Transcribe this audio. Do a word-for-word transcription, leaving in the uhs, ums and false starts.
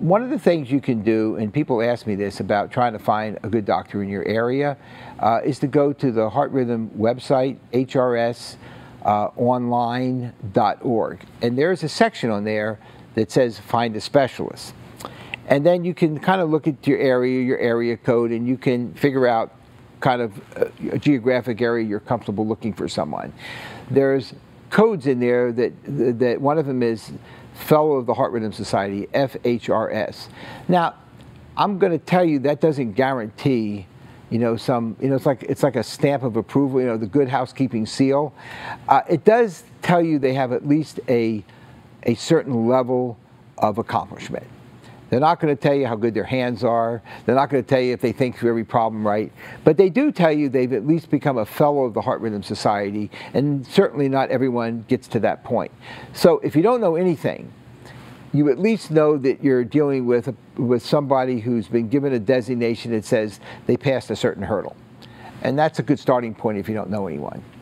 one of the things you can do, and people ask me this about trying to find a good doctor in your area, uh, is to go to the Heart Rhythm website, H R S online dot org. And there's a section on there that says find a specialist. And then you can kind of look at your area, your area code, and you can figure out kind of a geographic area you're comfortable looking for someone. There's codes in there that, that one of them is Fellow of the Heart Rhythm Society, F H R S. Now, I'm going to tell you that doesn't guarantee, you know, some, you know, it's like, it's like a stamp of approval, you know, the good housekeeping seal. Uh, it does tell you they have at least a, a certain level of accomplishment. They're not going to tell you how good their hands are. They're not going to tell you if they think through every problem right. But they do tell you they've at least become a fellow of the Heart Rhythm Society, and certainly not everyone gets to that point. So if you don't know anything, you at least know that you're dealing with, with somebody who's been given a designation that says they passed a certain hurdle. And that's a good starting point if you don't know anyone.